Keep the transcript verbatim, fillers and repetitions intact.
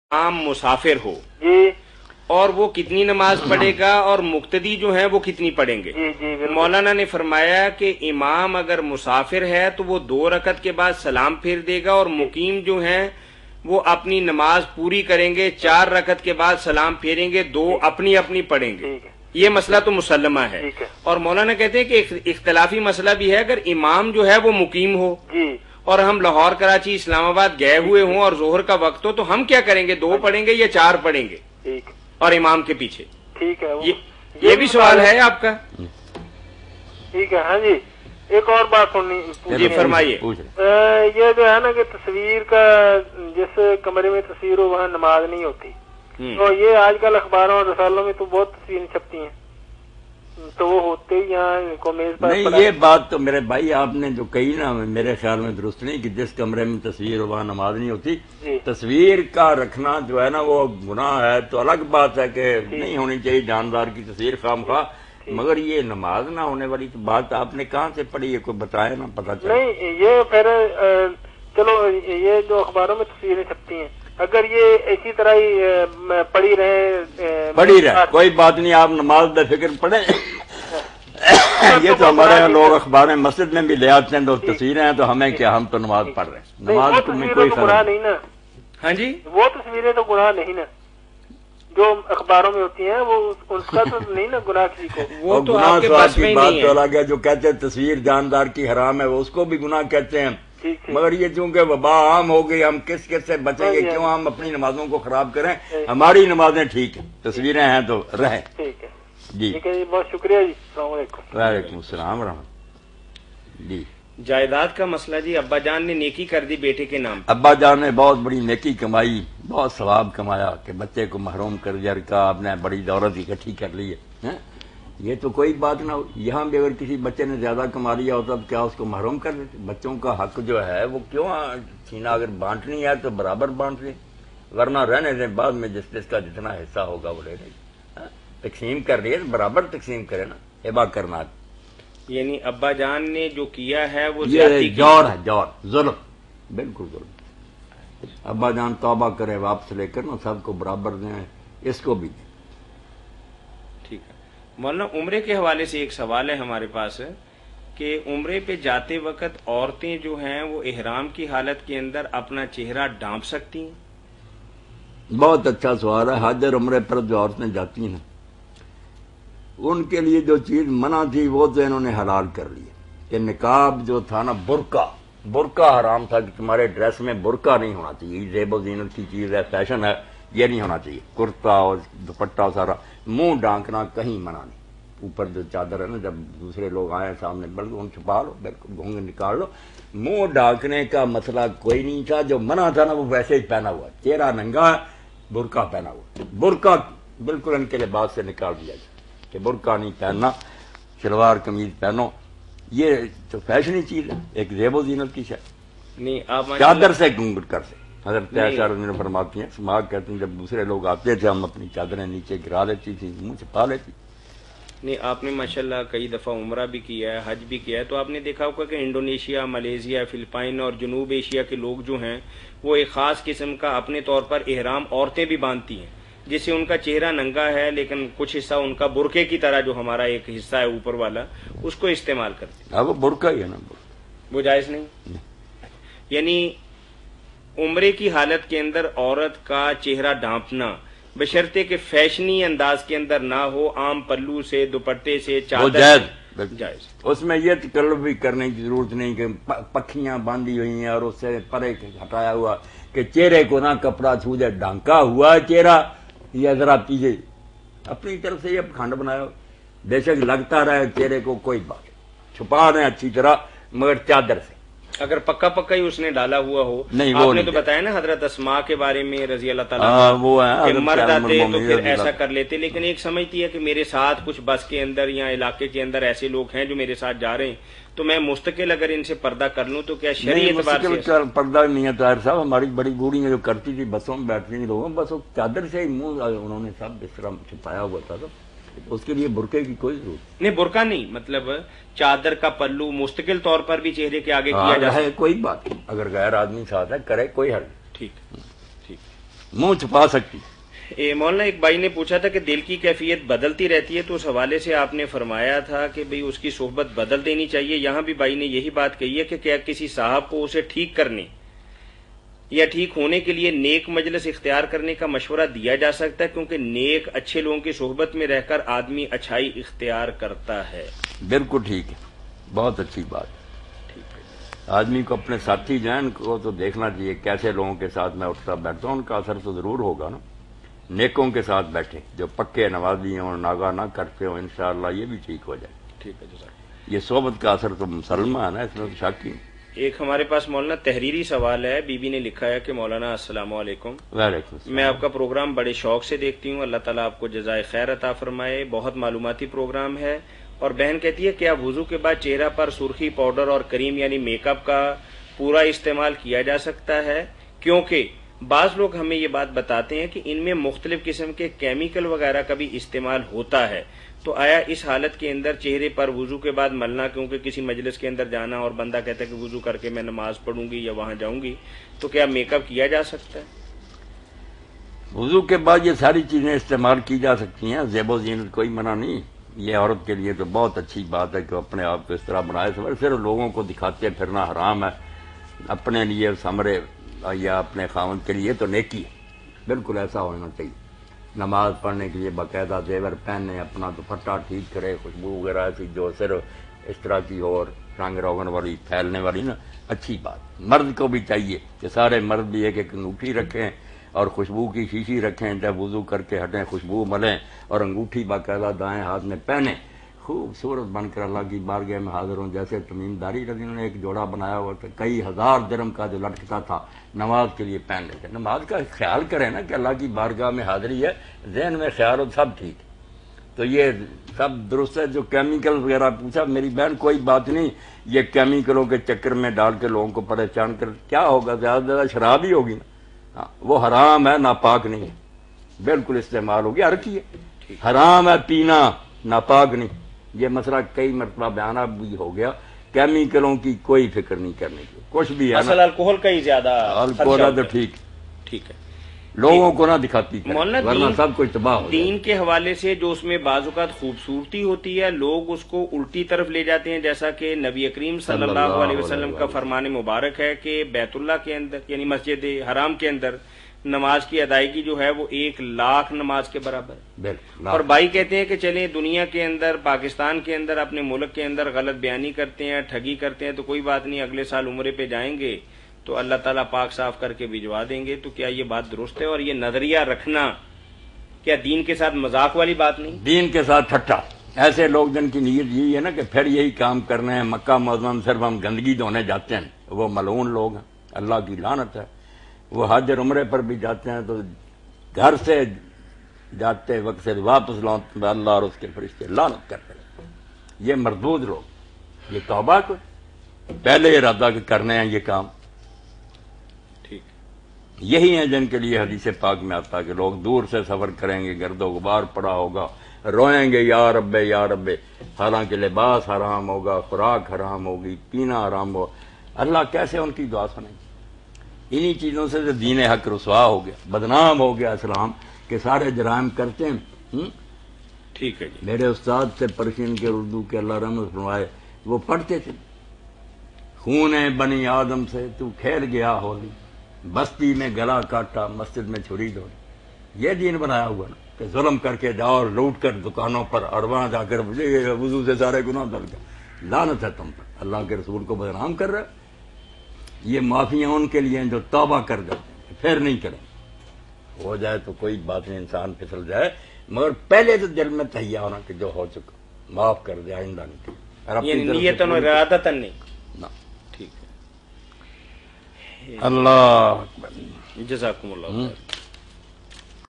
आम मुसाफिर हो जी, और वो कितनी नमाज पढ़ेगा और मुक्तदी जो है वो कितनी पढ़ेंगे। जी जी मौलाना ने फरमाया कि इमाम अगर मुसाफिर है तो वो दो रकत के बाद सलाम फेर देगा और मुकीम जो है वो अपनी नमाज पूरी करेंगे, चार रकत के बाद सलाम फेरेंगे, दो अपनी अपनी पढ़ेंगे। ये मसला तो मुसल्लमा है। है। और मौलाना कहते हैं कि इख्तलाफी मसला भी है, अगर इमाम जो है वो मुकीम हो जी और हम लाहौर, कराची, इस्लामाबाद गए हुए हों और जोहर का वक्त हो, तो हम क्या करेंगे, दो पढ़ेंगे या चार पढ़ेंगे ठीक और इमाम के पीछे? ठीक है। वो, ये, ये भी सवाल है आपका। ठीक है। हाँ जी, एक और बात सुननी। जी फरमाइए। ये जो है ना कि तस्वीर का जिस कमरे में तस्वीर हो वहाँ नमाज नहीं होती, तो ये आजकल अखबारों और रसालों में तो बहुत तस्वीरें छपती हैं, तो वो होते ही यहाँ को मेज पर नहीं। ये बात तो मेरे भाई आपने जो कही ना, मेरे ख्याल में दुरुस्त नहीं कि जिस कमरे में तस्वीर हो वहाँ नमाज नहीं होती। तस्वीर का रखना जो है ना वो गुनाह है, तो अलग बात है कि नहीं होनी चाहिए जानदार की तस्वीर खामखा, मगर ये नमाज ना होने वाली तो बात आपने कहाँ से पढ़ी है, कोई बताया ना, पता चला नहीं। ये फिर चलो, ये जो अखबारों में तस्वीरें छपती हैं, अगर ये इसी तरह ही पड़ी रहे पड़ी रहे कोई बात नहीं, आप नमाज बेफिक्र पढ़े। ये तो हमारे लोग अखबार मस्जिद में भी ले आते हैं, तो तस्वीरें हैं तो हमें क्या, हम तो नमाज पढ़ रहे हैं। नमाज तो में कोई गुनाह नहीं ना। हाँ जी, वो तस्वीरें तो गुनाह नहीं ना जो अखबारों में होती हैं, वो उनका तो नहीं ना गुनाह किसी को। वो तो गुनाह आपके पास में ही बात नहीं तो है। अलग है। जो कहते हैं तस्वीर जानदार की हराम है, वो उसको भी गुनाह कहते हैं। मगर ये चूंकि वबा आम हो गई, हम किस किस से बचेंगे, क्यों हम अपनी नमाजों को खराब करें? हमारी नमाजें ठीक है, तस्वीरें हैं तो रहें। ठीक है जी, ठीक है जी, बहुत शुक्रिया जी। अस्सलाम वालेकुम। वालेकुम सलाम रहमत। जी, जायदाद का मसला जी, अब्बा जान ने नेकी कर दी बेटे के नाम। अब्बा जान ने बहुत बड़ी नेकी कमाई, बहुत सवाब कमाया कि बच्चे को महरूम कर दिया का आपने बड़ी दौलत इकट्ठी कर ली है। ये तो कोई बात ना हो। यहाँ भी अगर किसी बच्चे ने ज्यादा कमा लिया होता तो क्या उसको महरूम कर देते? बच्चों का हक जो है वो क्यों छीना? अगर बांटनी है तो बराबर बांट ले, वरना रहने दें, बाद में जिस जिसका जितना हिस्सा होगा वो ले ले। तकसीम कर रही है तो बराबर तकसीम करे ना, हिबा करना। यानी अब्बा जान ने जो किया है वो ये जौर है, जौर, जुल्म, बिल्कुल जुल्म। अब्बा जान तौबा करे, वापस लेकर ना सबको बराबर दें, इसको भी दें। ठीक है मौलाना, उम्रे के हवाले से एक सवाल है हमारे पास कि उम्रे पे जाते वक्त औरतें जो हैं वो इहराम की हालत के अंदर अपना चेहरा ढांप सकती हैं? बहुत अच्छा सवाल है। हज और उम्रे पर जो औरतें जाती हैं उनके लिए जो चीज मना थी वो तो इन्होंने हलाल कर ली कि निकाब जो था ना, बुरका, बुरका हराम था कि तुम्हारे ड्रेस में बुरका नहीं होना चाहिए। ज़ेब ज़ीनत की चीज है, फैशन है, ये नहीं होना चाहिए। कुर्ता और दुपट्टा सारा, मुंह ढांकना कहीं मना नहीं। ऊपर जो चादर है ना, जब दूसरे लोग आए सामने, बल्कि उन छुपा लो, बिल्कुल घूंघ निकाल लो। मुंह ढांकने का मसला कोई नहीं था। जो मना था ना वो वैसे ही पहना हुआ, चेहरा नंगा, बुरका पहना हुआ। बुरका बिल्कुल इनके लिबास से निकाल दिया जाए कि बुरका नहीं पहनना, शलवार कमीज पहनो। ये तो फैशनी चीज है, एक ज़ेब ज़ीनत की शायद नहीं। आप चादर से घूंघट कर से हजरत आयशा रज़ियल्लाहु अन्हा फरमाती हैं, समाज कहते हैं जब दूसरे लोग आते थे हम अपनी चादरें नीचे गिरा लेती थी, मुंह छुपा लेती। नहीं, आपने माशाल्लाह कई दफा उम्रा भी किया है, हज भी किया है, तो आपने देखा होगा कि इंडोनेशिया, मलेशिया, फिलिपाइन और जनूब एशिया के लोग जो हैं वो एक खास किस्म का अपने तौर पर इहराम औरतें भी बांधती हैं, जिससे उनका चेहरा नंगा है लेकिन कुछ हिस्सा उनका बुरके की तरह, जो हमारा एक हिस्सा है ऊपर वाला, उसको इस्तेमाल करते हैं। अब वो बुरका ही है ना, वो जायज नहीं, नहीं। यानी उम्रे की हालत के अंदर औरत का चेहरा ढांपना बशर्ते के फैशनी अंदाज के अंदर ना हो, आम पल्लू से, दुपट्टे से, चादर जायज। उसमें ये तकल्लुफ भी करने की जरूरत नहीं कि पखियां बांधी हुई हैं और उससे परे हटाया हुआ कि चेहरे को ना कपड़ा छू दे, ढांका हुआ चेहरा या जरा पीछे अपनी तरफ से ये खंड बनाया। बेशक लगता रहे चेहरे को, कोई बात छुपा रहे अच्छी तरह, मगर चादर से। अगर पक्का पक्का ही उसने डाला हुआ हो, नहीं, आपने वो नहीं तो बताया ना हजरत अस्मा के बारे में रजी अल्लाह ताला, आ, वो है, कि मर्द आते तो फिर ऐसा कर लेते। लेकिन एक समझती है कि मेरे साथ कुछ बस के अंदर या इलाके के अंदर ऐसे लोग हैं जो मेरे साथ जा रहे हैं, तो मैं मुस्तकिल अगर इनसे पर्दा कर लूं तो क्या शरीयत एतबार से पर्दा नहीं है? ताहिर साहब, हमारी बड़ी बूढ़ी जो करती थी बसों में बैठती थी लोगों, बस वो चादर से ही मुंह उन्होंने सब इस तरह छुपाया हुआ था, तो उसके लिए बुरके की कोई जरूरत नहीं। बुरका नहीं, मतलब चादर का पल्लू मुस्तकिल तौर पर भी चेहरे के आगे किया जा सकता है। कोई बात नहीं, अगर गैर आदमी साथ है करे, कोई हर्ज। ठीक ठीक। منہ چھپا سکتی. اے مولانا ایک بھائی نے پوچھا تھا کہ دل کی کیفیت بدلتی رہتی ہے، تو اس حوالے سے آپ نے فرمایا تھا کہ بھئی اس کی صحبت بدل دینی چاہیے. یہاں بھی بھائی نے یہی بات کہی ہے کہ کیا کسی صاحب کو اسے ٹھیک کرنے یا ٹھیک ہونے کے لیے نیک مجلس اختیار کرنے کا مشورہ دیا جا سکتا ہے، کیونکہ نیک اچھے لوگوں کی صحبت میں رہ کر آدمی اچھائی اختیار کرتا ہے. بالکل ٹھیک ہے، بہت اچھی بات. آدمی کو اپنے ساتھی جو ہیں ان کو تو دیکھنا چاہیے کیسے لوگوں کے ساتھ میں اٹھتا بیٹھتا ہوں، ان کا اثر تو ضرور ہوگا نا. نیکوں کے ساتھ بیٹھے جو پکے نمازی ہوں، ناگا نہ کرتے ہوں، انشاءاللہ یہ بھی ٹھیک ہو جائے. ٹھیک ہے جزاک. یہ صحبت کا اثر تو مسلمہ ہے نا، اس میں تو شک ہی. ایک ہمارے پاس مولانا تحریری سوال ہے. بی بی نے لکھا ہے کہ مولانا السلام علیکم، وعلیکم السلام. میں آپ کا پروگرام بڑے شوق سے دیکھتی ہوں، اللہ تعالیٰ آپ کو جزائے خیر عطا فرمائے. بہت معلوماتی پروگرام ہے. اور بہن کہتی ہے کیا وضو کے بعد چہرہ پر سرخی پاؤڈر اور کریم یعنی میک اپ کا پورا استعمال کیا جا سکتا ہے؟ کیونکہ بعض لوگ ہمیں یہ بات بتاتے ہیں کہ ان میں مختلف قسم کے کیمیکل وغیرہ کا بھی استعمال ہوتا ہے. تو آیا اس حالت کے اندر چہرے پر وضو کے بعد ملنا، کیونکہ کسی مجلس کے اندر جانا اور بندہ کہتا ہے کہ وضو کر کے میں نماز پڑھوں گی یا وہاں جاؤں گی، تو کیا میک اپ کیا جا سکتا ہے؟ وضو کے بعد یہ ساری چیزیں استعمال کی جا سکتی ہیں، زیب و زینت کوئی منع نہیں. یہ عورت کے لیے تو بہت اچھی بات ہے کہ وہ اپنے آپ کو اس طرح بنائے. صرف لوگوں کو دکھاتے پھرنا حرام ہے، اپنے لیے سمرے یا اپنے خاوند کے لیے تو نیکی ہے. بالکل ایسا ہونا چاہیے. نماز پڑھنے کے لیے باقاعدہ زیور پہنے، اپنا دوپٹہ ٹھیک کرے، خوشبو وغیرہ ایسی جو صرف اس طرح کی اور رنگ روغن والی پھیلنے والی نا، اچھی بات. مرد کو بھی چاہیے کہ سارے مرد بھی ایک ایک انگوٹھی رکھیں اور خوشبو کی شیشی رکھیں، جب وضو کر کے ہٹیں خوشبو ملیں اور انگوٹھی باقاعدہ دائیں ہاتھ میں پہنیں، خوبصورت بن کر اللہ کی بارگاہ میں حاضر ہوں. جیسے تمیم داری رضی اللہ عنہ نے ایک جوڑا بنایا ہوا تھا، کئی ہزار درم کا جو لٹکتا تھا، نماز کے لیے پہن لیتے. نماز کا خیال کریں نا کہ اللہ کی بارگاہ میں حاضری ہے، ذہن میں خیال ہو، سب ٹھیک. تو یہ سب درست ہے. جو کیمیکل وغیرہ پوچھا میری بہن، کوئی بات نہیں. یہ کیمیکلوں کے چکر میں ڈال کے لوگوں کو پریشان کر کیا ہوگا؟ زیادہ زیادہ شراب ہی ہوگی نا. وہ حرام ہے، ناپاک نہیں ہے. بالکل استعمال ہوگی، ہر کی ہے. حرام ہے پینا، ناپاک نہیں. یہ مسئلہ کئی مرتبہ بیان بھی ہو گیا. کیمیکلوں کی کوئی فکر نہیں کرنے کی. کچھ بھی ہے اصل الکوہل کا ہی زیادہ الکوہل ہے تو ٹھیک ٹھیک ہے. لوگوں کو نہ دکھاتی کریں، مولانا ورنہ دین سب کچھ تباہ ہو جائے. دین کے حوالے سے جو اس میں بعض اوقات خوبصورتی ہوتی ہے، لوگ اس کو الٹی طرف لے جاتے ہیں، جیسا کہ نبی کریم صلی اللہ علیہ وسلم کا فرمان مبارک ہے کہ بیت اللہ کے اندر یعنی مسجد حرام کے اندر نماز کی ادائیگی جو ہے وہ ایک لاکھ نماز کے برابر ہے. اور بھائی کہتے ہیں کہ چلیں دنیا کے اندر، پاکستان کے اندر، اپنے ملک کے اندر غلط بیانی کرتے ہیں، ٹھگی کرتے ہیں، تو کوئی بات نہیں، اگلے سال عمرے پہ جائیں گے تو اللہ تعالیٰ پاک صاف کر کے بھجوا دیں گے. تو کیا یہ بات درست ہے؟ اور یہ نظریہ رکھنا کیا دین کے ساتھ مذاق والی بات نہیں؟ دین کے ساتھ ٹھٹا. ایسے لوگ جن کی نیت یہی ہے نا کہ پھر یہی کام کرنے ہیں، مکہ معظم صرف ہم گندگی دھونے جاتے ہیں، وہ ملعون لوگ ہیں، اللہ کی لعنت ہے. وہ حج اور عمرے پر بھی جاتے ہیں تو گھر سے جاتے وقت سے واپس لوٹتے اللہ اور اس کے فرشتے لعنت کرتے ہیں. یہ مردود لوگ، یہ توبہ کو پہلے ارادہ کرنے ہیں یہ کام. ٹھیک. یہی ہیں جن کے لیے حدیث پاک میں آتا ہے کہ لوگ دور سے سفر کریں گے، گرد و غبار پڑا ہوگا، روئیں گے یا رب یا رب، حالانکہ لباس حرام ہوگا، خوراک حرام ہوگی، پینا حرام ہوگا. اللہ کیسے ان کی دعا سنیں گے؟ انہی چیزوں سے تو دین حق رسوا ہو گیا، بدنام ہو گیا اسلام، کہ سارے جرائم کرتے ہیں. ٹھیک ہے جی. میرے استاد سے پرشین کے اردو کے اللہ رحمت فرمائے، وہ پڑھتے تھے، خون بنی آدم سے تو کھیل گیا ہولی، بستی میں گلا کاٹا، مسجد میں چھری دوڑی. یہ دین بنایا ہوا نا کہ ظلم کر کے جاؤ اور لوٹ کر دکانوں پر اور وہاں جا کر وضو سے سارے گناہ دل گئے. لعنت ہے تم پر، اللہ کے رسول کو بدنام کر رہے. یہ معافیاں ان کے لیے جو توبہ کر جاتے ہیں، پھر نہیں کریں. ہو جائے تو کوئی بات نہیں، انسان پھسل جائے، مگر پہلے تو دل میں تہیا ہونا کہ جو ہو چکا معاف کر دے، آئندہ نہیں. یعنی نیتاً اور ارادتاً نہیں. ٹھیک ہے. اللہ جزاکم اللہ.